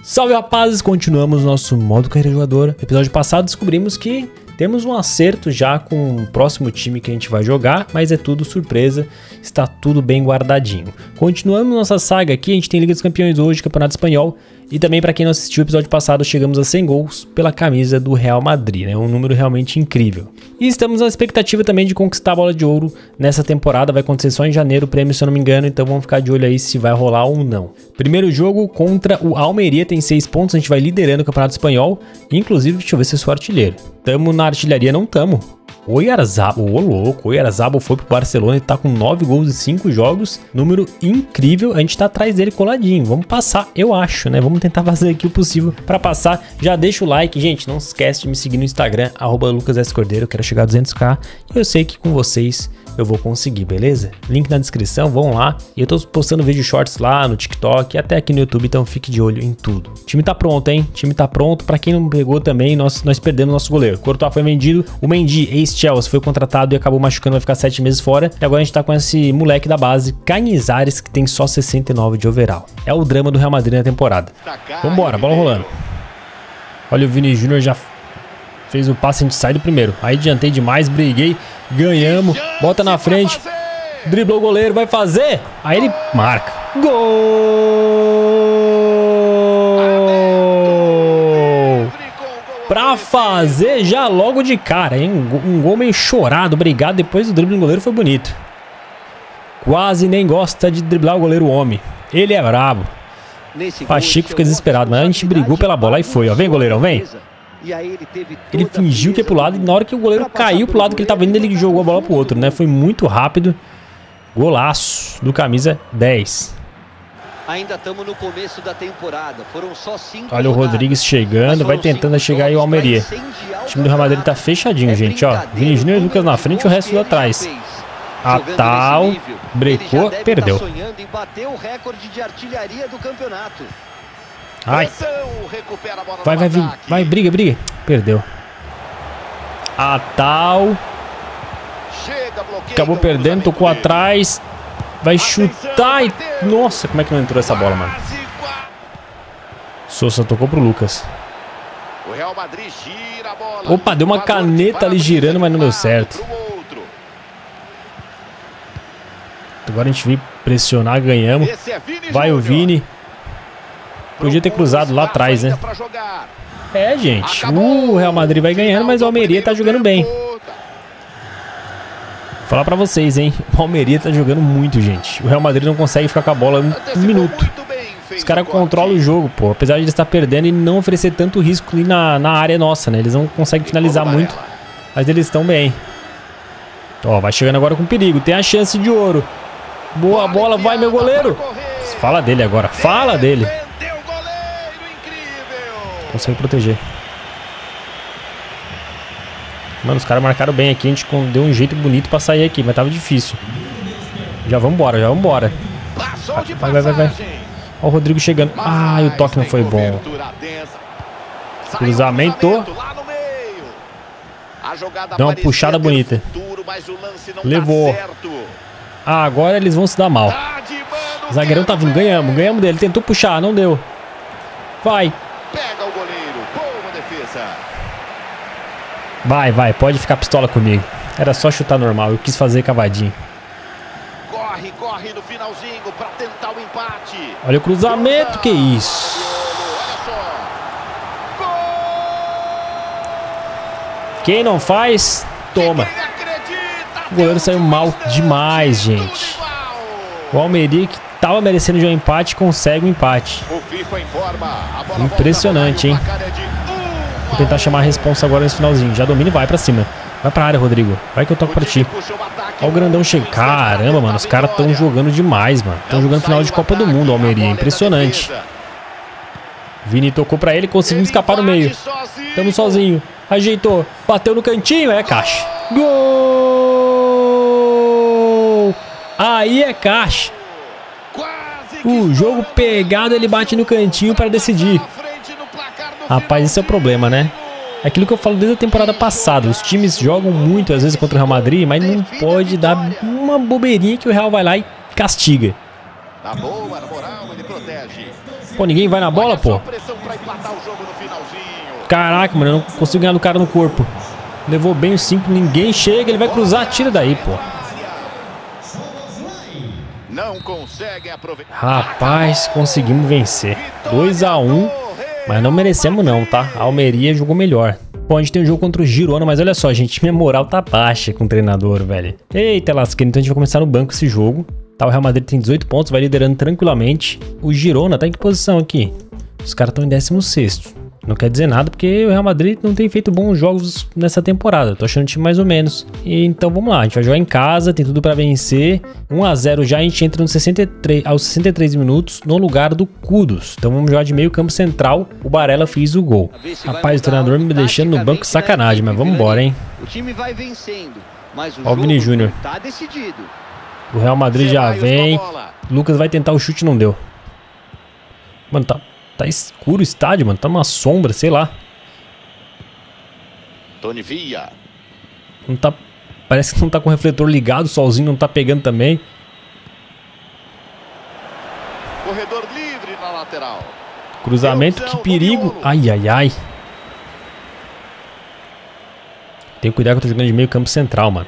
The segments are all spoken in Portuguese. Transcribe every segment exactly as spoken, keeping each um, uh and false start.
Salve rapazes, continuamos nosso modo carreira jogador. No episódio passado descobrimos que temos um acerto já com o próximo time que a gente vai jogar, mas é tudo surpresa, está tudo bem guardadinho. Continuamos nossa saga aqui, a gente tem Liga dos Campeões hoje, Campeonato Espanhol, e também para quem não assistiu o episódio passado, chegamos a cem gols pela camisa do Real Madrid, né? Um número realmente incrível. E estamos na expectativa também de conquistar a bola de ouro nessa temporada, vai acontecer só em janeiro o prêmio, se eu não me engano, então vamos ficar de olho aí se vai rolar ou não. Primeiro jogo contra o Almeria, tem seis pontos, a gente vai liderando o Campeonato Espanhol, inclusive, deixa eu ver se eu sou artilheiro. Tamo na artilharia, não tamo. O Oyarzabal, ô louco, o Oyarzabal foi pro Barcelona e tá com nove gols em cinco jogos, número incrível, a gente tá atrás dele coladinho, vamos passar, eu acho, né, vamos tentar fazer aqui o possível pra passar, já deixa o like, gente, não esquece de me seguir no Instagram, arroba Lucas S Cordeiro, eu quero chegar a duzentos k, e eu sei que com vocês eu vou conseguir, beleza? Link na descrição, vão lá, e eu tô postando vídeo shorts lá no TikTok, e até aqui no YouTube, então fique de olho em tudo. O time tá pronto, hein, o time tá pronto, pra quem não pegou também, nós, nós perdemos nosso goleiro, Courtois foi vendido, o Mendy, ex-Chelsea, foi contratado e acabou machucando, vai ficar sete meses fora, e agora a gente tá com esse moleque da base, Canizares, que tem só sessenta e nove de overall. É o drama do Real Madrid na temporada. Vambora, bola rolando. Olha o Vini Júnior já fez o passe, a gente sai do primeiro. Aí adiantei demais, briguei, ganhamos, bota na frente, driblou o goleiro, vai fazer, aí ele marca. Gol! Pra fazer já logo de cara, hein? Um gol meio chorado, obrigado, depois do drible do goleiro foi bonito. Quase nem gosta de driblar o goleiro homem, ele é brabo. Pacheco fica desesperado, mas a gente brigou pela bola, aí foi, ó, vem goleirão, vem. Ele fingiu que ia pro lado e na hora que o goleiro caiu pro lado que ele tava indo, ele jogou a bola pro outro, né? Foi muito rápido. Golaço do camisa dez. Ainda estamos no começo da temporada. Foram só cinco. Olha o Rodrigues chegando, vai tentando chegar aí o Almeria. O time do Real Madrid tá fechadinho, gente, ó. Vini Júnior e Lucas na frente, o resto lá atrás. A tal, brecou, perdeu. Ai, vai, vai, vai, vai, briga, briga, perdeu. A tal, acabou perdendo, tocou atrás, vai chutar e... Nossa, como é que não entrou essa bola, mano? Sousa tocou pro Lucas. Opa, deu uma caneta ali girando, mas não deu certo. Agora a gente veio pressionar, ganhamos. Vai o Vini. Podia ter cruzado lá atrás, né? É, gente. O Real Madrid vai ganhando, mas o Almeria tá jogando bem. Vou falar pra vocês, hein? O Almeria tá jogando muito, gente. O Real Madrid não consegue ficar com a bola um, um minuto. Os caras controlam o jogo, pô. Apesar de eles estar perdendo e não oferecer tanto risco ali na, na área nossa, né? Eles não conseguem finalizar muito, mas eles estão bem. Ó, vai chegando agora com perigo. Tem a chance de ouro. Boa bola, vai meu goleiro. Fala dele agora, fala dele. Consegue proteger. Mano, os caras marcaram bem aqui. A gente deu um jeito bonito pra sair aqui, mas tava difícil. Já vamos embora, já vamos embora. Vai, vai, vai, vai. Ó o Rodrigo chegando. Ai, o toque não foi bom. Cruzamento. Deu uma puxada bonita. Levou. Ah, agora eles vão se dar mal. O zagueirão tá vindo, ganhamos, ganhamos dele. Tentou puxar, não deu. Vai. Pega o goleiro, boa defesa. Vai, vai, pode ficar pistola comigo. Era só chutar normal, eu quis fazer cavadinho. Corre, corre no finalzinho pra tentar o empate. Olha o cruzamento, que isso. Quem não faz, toma. O goleiro saiu mal demais, gente. O Almeria, que tava merecendo já um empate, consegue um empate. Impressionante, hein? Vou tentar chamar a responsa agora nesse finalzinho. Já domina e vai pra cima. Vai pra área, Rodrigo. Vai que eu toco pra ti. Olha o grandão chega. Caramba, mano. Os caras estão jogando demais, mano. Estão jogando final de Copa do Mundo, Almeria. Impressionante. Vini tocou pra ele. Conseguimos escapar no meio. Tamo sozinho. Ajeitou. Bateu no cantinho. É caixa. Gol! Aí é caixa. O jogo pegado, ele bate no cantinho para decidir. Rapaz, esse é o problema, né? É aquilo que eu falo desde a temporada passada. Os times jogam muito, às vezes, contra o Real Madrid, mas não pode dar uma bobeirinha que o Real vai lá e castiga. Pô, ninguém vai na bola, pô. para empatar o jogo no finalzinho. Caraca, mano, eu não consigo ganhar do cara no corpo. Levou bem os cinco, ninguém chega, ele vai cruzar, tira daí, pô. Não conseguem aproveitar. Rapaz, conseguimos vencer. dois a um, mas não merecemos não, tá? A Almeria jogou melhor. Bom, a gente tem um jogo contra o Girona, mas olha só, gente, minha moral tá baixa com o treinador, velho. Eita lasqueira, então a gente vai começar no banco esse jogo. Tá, o Real Madrid tem dezoito pontos, vai liderando tranquilamente. O Girona tá em que posição aqui? Os caras estão em décimo sexto. Não quer dizer nada, porque o Real Madrid não tem feito bons jogos nessa temporada. Tô achando o time mais ou menos. E, então vamos lá, a gente vai jogar em casa, tem tudo pra vencer. um a zero já, a gente entra nos sessenta e três, aos sessenta e três minutos no lugar do Kudus. Então vamos jogar de meio campo central. O Barella fez o gol. Rapaz, o treinador me deixando no banco, sacanagem, mas vamos embora, hein? O time vai vencendo, mas o Ó o Vini Júnior. tá decidido. O Real Madrid já vem. Lucas vai tentar o chute, não deu. Mano, tá... Tá escuro o estádio, mano. Tá uma sombra, sei lá. Tony Villa. Não tá... Parece que não tá com o refletor ligado. O solzinho não tá pegando também. Corredor livre na lateral. Cruzamento, que perigo. Ai, ai, ai. Tem que cuidar que eu tô jogando de meio campo central, mano.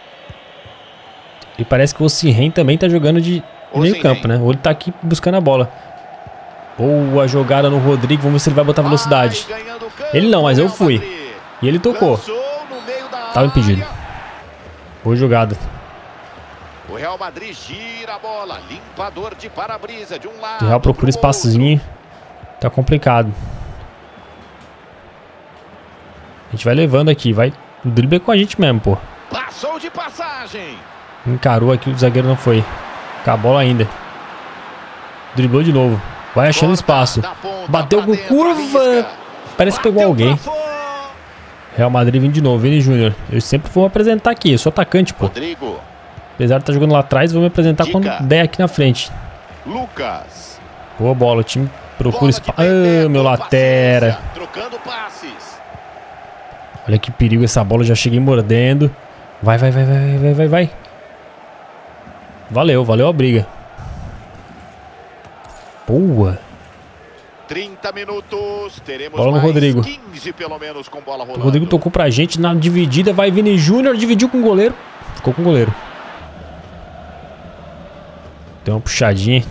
E parece que o Osimhen também tá jogando de meio campo, né? Ou ele tá aqui buscando a bola. Boa jogada no Rodrigo. Vamos ver se ele vai botar velocidade. Ele não, mas eu fui. E ele tocou. Tava impedido. Boa jogada. O Real Madrid gira a bola. Limpador de para-brisa de um lado. O Real procura espaçozinho. Tá complicado. A gente vai levando aqui. Vai. O drible é com a gente mesmo, pô. Passou de passagem. Encarou aqui. O zagueiro não foi. Com a bola ainda. Driblou de novo. Vai achando espaço. Bateu com curva. Parece que pegou alguém. Real Madrid vindo de novo. Vini Júnior. Eu sempre vou me apresentar aqui. Eu sou atacante, pô. Apesar de estar jogando lá atrás, vou me apresentar quando der aqui na frente. Lucas. Boa bola. O time procura espaço. Ah, meu latera. Olha que perigo essa bola. Já cheguei mordendo. Vai, vai, vai, vai, vai, vai, vai. Valeu, valeu a briga. Boa. trinta minutos, teremos bola no mais Rodrigo. quinze pelo menos com bola rolando. O Rodrigo tocou pra gente na dividida, vai Vini Júnior, dividiu com o goleiro. Ficou com o goleiro. Deu uma puxadinha.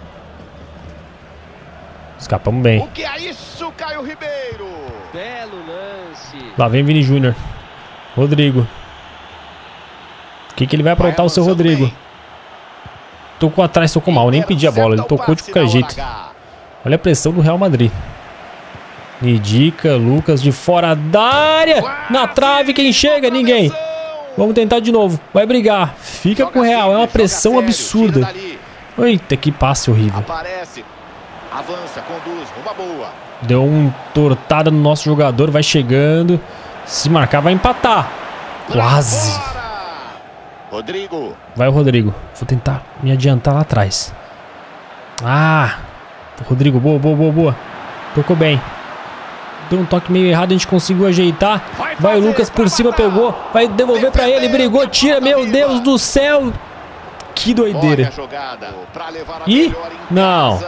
Escapamos bem. O que é isso, Caio Ribeiro? Belo lance. Lá vem Vini Júnior. Rodrigo. O que que ele vai aprontar o seu Rodrigo? Bem. Tocou atrás, tocou mal, nem pedi a bola, ele tocou de qualquer jeito. Olha a pressão do Real Madrid. Nidica, Lucas de fora da área. Na trave, quem chega? Ninguém. Vamos tentar de novo, vai brigar. Fica com o Real, é uma pressão absurda. Eita, que passe horrível. Avança, conduz, uma boa. Deu uma entortada no nosso jogador, vai chegando. Se marcar, vai empatar. Quase. Rodrigo. Vai o Rodrigo. Vou tentar me adiantar lá atrás. Ah! Rodrigo, boa, boa, boa, boa. Tocou bem. Deu um toque meio errado, a gente conseguiu ajeitar. Vai o Lucas por cima, pegou. Vai devolver pra ele, brigou, tira. Meu Deus do céu. Que doideira. Ih, não.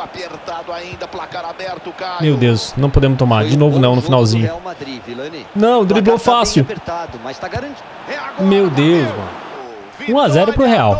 Meu Deus, não podemos tomar. De novo não, no finalzinho. Não, driblou fácil. Meu Deus, mano. um a zero pro Real.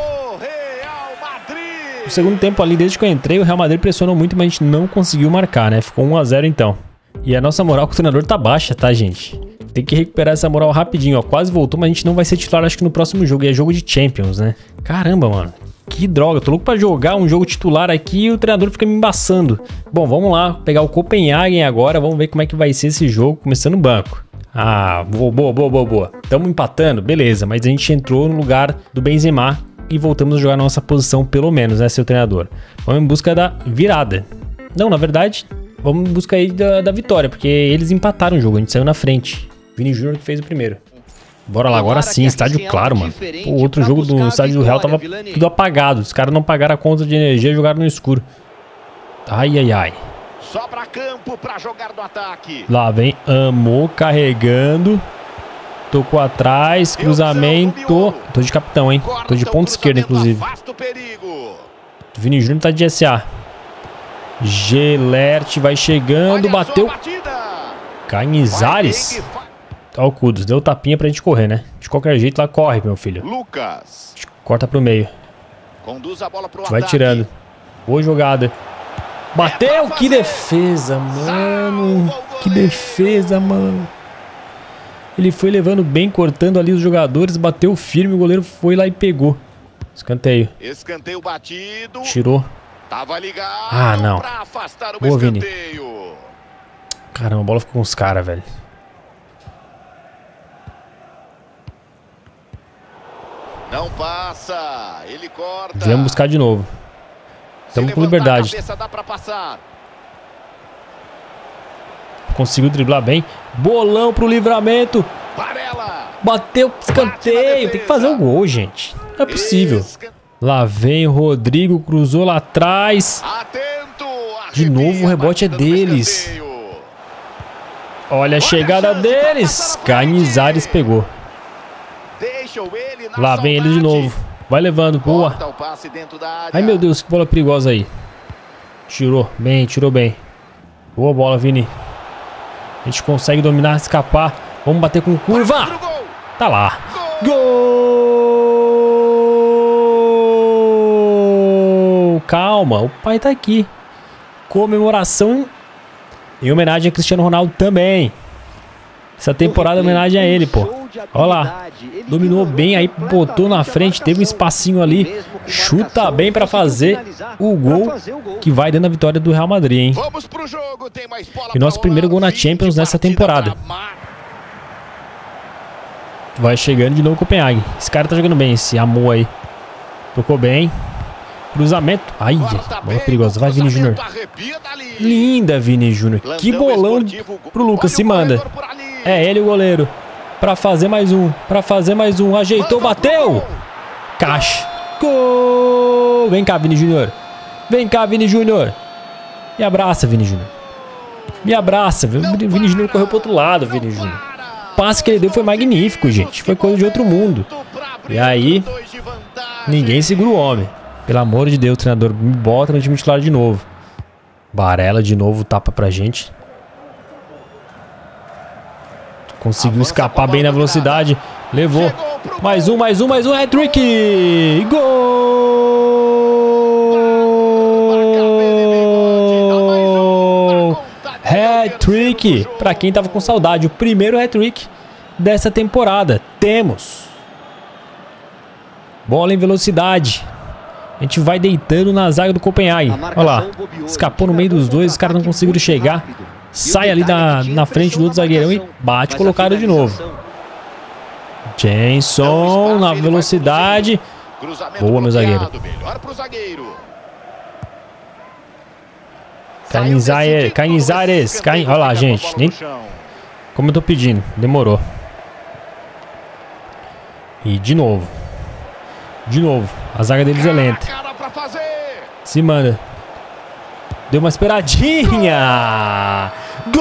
No segundo tempo ali, desde que eu entrei, o Real Madrid pressionou muito, mas a gente não conseguiu marcar, né? Ficou um a zero então. E a nossa moral com o treinador tá baixa, tá, gente? Tem que recuperar essa moral rapidinho, ó. Quase voltou, mas a gente não vai ser titular, acho que no próximo jogo. E é jogo de Champions, né? Caramba, mano. Que droga. Tô louco pra jogar um jogo titular aqui e o treinador fica me embaçando. Bom, vamos lá. Pegar o Copenhagen agora. Vamos ver como é que vai ser esse jogo, começando no banco. Ah, boa, boa, boa, boa, boa. Tamo empatando? Beleza. Mas a gente entrou no lugar do Benzema e voltamos a jogar na nossa posição, pelo menos, né, seu treinador? Vamos em busca da virada. Não, na verdade, vamos em busca aí da, da vitória, porque eles empataram o jogo. A gente saiu na frente. Vini Júnior que fez o primeiro. Bora lá, agora sim, estádio claro, mano. O outro jogo do estádio do Real tava tudo apagado. Os caras não pagaram a conta de energia e jogaram no escuro. Ai, ai, ai. Sobra campo pra jogar no ataque. Lá vem Amor carregando. Tocou atrás, cruzamento. Tô de capitão, hein? Tô de ponta esquerda, inclusive. O Vini Júnior tá de S A. Gelert vai chegando, bateu. Canizares. Ó o Kudus, deu tapinha pra gente correr, né? De qualquer jeito lá corre, meu filho. Lucas. Corta pro meio. Conduz a bola pro vai tirando. Boa jogada. Bateu, que defesa, mano. Que defesa, mano. Ele foi levando bem, cortando ali os jogadores, bateu firme, o goleiro foi lá e pegou. Escanteio. Escanteio batido. Tirou. Tava ligado. Ah, não. Pra afastar o Boa, Vini. escanteio. Caramba, a bola ficou com os caras, velho. Não passa. Ele corta. Viemos buscar de novo. Estamos com liberdade. Cabeça, dá pra passar. Conseguiu driblar bem. Bolão pro Livramento. Varela. Bateu escanteio. Tem que fazer o gol, gente. Não é possível. Escan... Lá vem o Rodrigo. Cruzou lá atrás. Atento. De novo o rebote é deles. Olha a chegada deles. Canizares pegou. Lá vem ele de novo. Vai levando. Boa. Ai, meu Deus, que bola perigosa aí. Tirou bem, tirou bem. Boa bola, Vini. A gente consegue dominar, escapar. Vamos bater com curva. Tá lá. Gol! Calma, o pai tá aqui. Comemoração em homenagem a Cristiano Ronaldo também. Essa temporada é homenagem a ele, pô. Olha lá. Dominou bem, aí botou na frente, teve um espacinho ali. Chuta bem pra fazer o gol que vai dando a vitória do Real Madrid, hein? E nosso primeiro gol na Champions nessa temporada. Vai chegando de novo o Copenhague. Esse cara tá jogando bem, esse amor aí. Tocou bem. Cruzamento. Ai, bola perigosa. Vai, Vini Júnior. Linda, Vini Júnior. Que bolão pro Lucas. Se manda. É ele o goleiro. Pra fazer mais um. Pra fazer mais um. Ajeitou, bateu. Caixa. Gol. Vem cá, Vini Júnior. Vem cá, Vini Júnior. Me abraça, Vini Júnior. Me abraça. Vini Júnior correu pro outro lado, Vini Júnior. O passe que ele deu foi magnífico, gente. Foi coisa de outro mundo. E aí, ninguém segura o homem. Pelo amor de Deus, treinador, me bota no time titular de novo. Varela de novo, tapa pra gente. Conseguiu escapar bem na velocidade. Levou. Mais um, mais um, mais um. Hat-trick! Gol! Hat-trick! Pra quem tava com saudade, o primeiro hat-trick dessa temporada. Temos. Bola em velocidade. A gente vai deitando na zaga do Copenhague. Olha lá. Escapou no meio dos dois. Os caras não conseguiram chegar. Sai ali na, na frente do outro zagueirão e bate colocado de novo. Jenson na velocidade. Boa, meu zagueiro. Canizares. Canizares. Can... Olha lá, gente. Nem... Como eu tô pedindo. Demorou. E de novo. De novo. A zaga deles é lenta. Se manda. Deu uma esperadinha.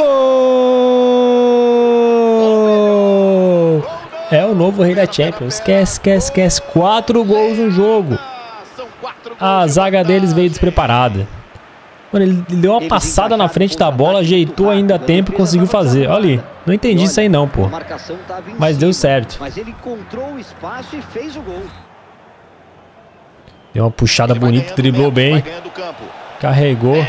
Gol! É o novo rei da Champions. Esquece, esquece, esquece. Quatro gols no jogo. A zaga deles veio despreparada. Mano, ele deu uma passada na frente da bola, ajeitou ainda a tempo e conseguiu fazer. Olha ali. Não entendi isso aí não, pô. Mas deu certo. Mas ele encontrou o espaço e fez o gol. Deu uma puxada bonita, driblou bem. Carregou.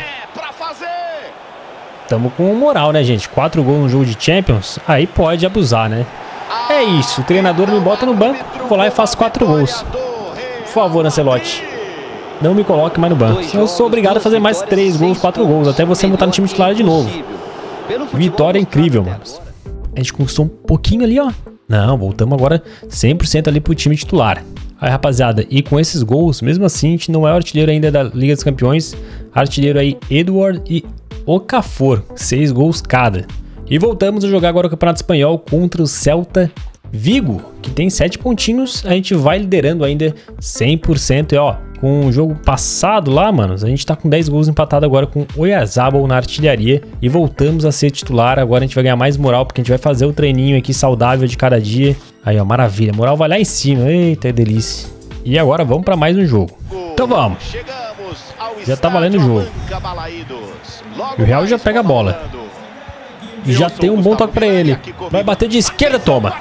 Tamo com moral, né, gente? Quatro gols no jogo de Champions, aí pode abusar, né? É isso, o treinador me bota no banco, vou lá e faço quatro gols. Por favor, Ancelotti, não me coloque mais no banco. Eu sou obrigado a fazer mais três gols, quatro gols, até você botar no time titular de novo. Vitória incrível, mano. A gente conquistou um pouquinho ali, ó. Não, voltamos agora cem por cento ali pro time titular. Aí, rapaziada, e com esses gols, mesmo assim, a gente não é o artilheiro ainda da Liga dos Campeões. Artilheiro aí, Edward e Okafor, seis gols cada. E voltamos a jogar agora o Campeonato Espanhol contra o Celta Vigo, que tem sete pontinhos. A gente vai liderando ainda cem por cento. E ó, com o jogo passado lá, manos, a gente tá com dez gols empatado agora com o Oyarzabal na artilharia. E voltamos a ser titular. Agora a gente vai ganhar mais moral, porque a gente vai fazer o treininho aqui saudável de cada dia. Aí, ó, maravilha. Moral vai lá em cima. Eita, é delícia. E agora vamos pra mais um jogo. Então vamos. Já tá valendo o jogo. E o Real já pega a bola. E já tem um bom toque pra ele. Vai bater de esquerda, toma.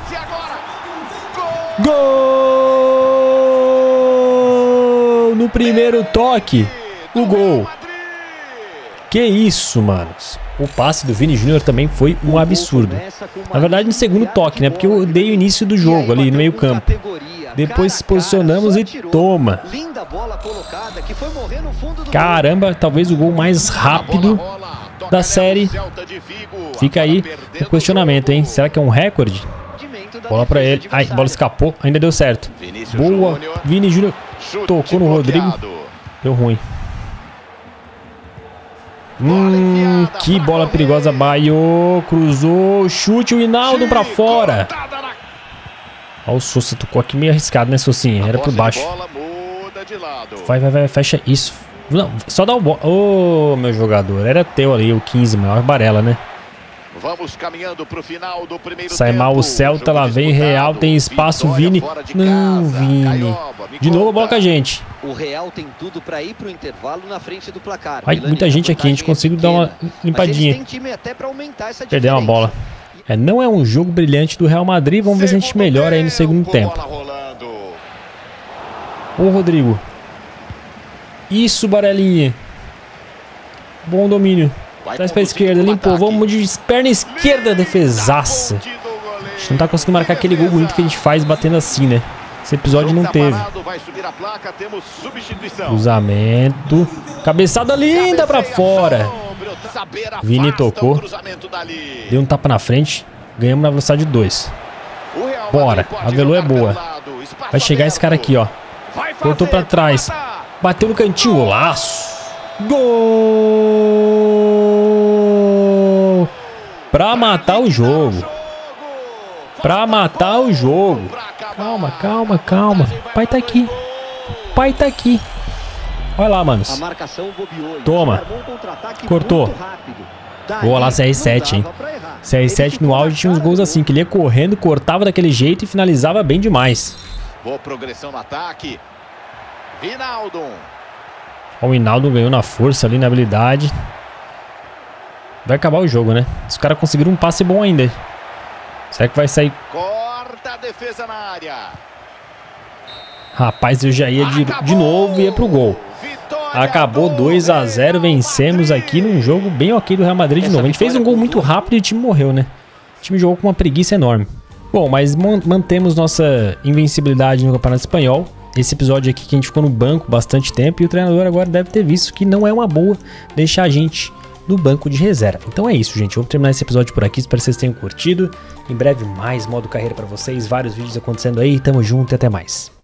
Gol! No primeiro toque, o gol. Que isso, manos. O passe do Vini Júnior também foi um absurdo. Na verdade, no segundo toque, né? Porque eu dei o início do jogo ali no meio campo. Depois se posicionamos e toma. Caramba, talvez o gol mais rápido da série. Fica aí o questionamento, hein? Será que é um recorde? Bola pra ele. Ai, a bola escapou. Ainda deu certo. Boa. Vini Júnior tocou no Rodrigo. Deu ruim. Hum, que bola perigosa. Baio. Cruzou. Chute. O Hinaldo pra fora. Olha o Sousa. Tocou aqui meio arriscado, né, Sousinha? Era por baixo. Vai, vai, vai. Fecha isso. Não, só dá o bola. Ô, oh, meu jogador. Era teu ali, o quinze, maior Barella, né? Vamos caminhando pro final do primeiro Sai mal o Celta, lá vem Real, tem espaço, Vini. Não, Vini. De novo a bola com a gente. O Real tem tudo para ir pro intervalo na frente do placar. Ai, muita gente aqui, a gente conseguiu dar uma limpadinha. Perdeu uma bola. É, não é um jogo brilhante do Real Madrid, vamos ver se a gente melhora aí no segundo tempo. Ô, Rodrigo. Isso, Barelinha. Bom domínio. Traz pra esquerda, limpou. Vamos de perna esquerda, defesaça. A gente não tá conseguindo marcar aquele gol bonito que a gente faz batendo assim, né? Esse episódio não teve. Cruzamento. Cabeçada linda pra fora. Vini tocou. Deu um tapa na frente. Ganhamos na velocidade dois. Bora. A velo é boa. Vai chegar esse cara aqui, ó. Cortou pra trás. Bateu no cantinho. Golaço. Gol! Pra matar o jogo. Pra matar o jogo. Calma, calma, calma. O pai tá aqui. O pai tá aqui. Olha lá, manos. Toma. Cortou. Boa lá, C R sete, hein? C R sete no auge tinha uns gols assim, que ele ia correndo, cortava daquele jeito e finalizava bem demais. Boa progressão no ataque. Hinaldo. O Hinaldo ganhou na força ali, na habilidade. Vai acabar o jogo, né? Os caras conseguiram um passe bom ainda. Será que vai sair? Corta a defesa na área. Rapaz, eu já ia de, de novo e ia pro gol. Acabou dois a zero, vencemos aqui num jogo bem ok do Real Madrid de novo. A gente fez um gol muito rápido e o time morreu, né? O time jogou com uma preguiça enorme. Bom, mas mantemos nossa invencibilidade no Campeonato Espanhol. Esse episódio aqui que a gente ficou no banco bastante tempo e o treinador agora deve ter visto que não é uma boa deixar a gente no banco de reserva. Então é isso, gente. Vamos terminar esse episódio por aqui. Espero que vocês tenham curtido. Em breve mais modo carreira pra vocês. Vários vídeos acontecendo aí. Tamo junto e até mais.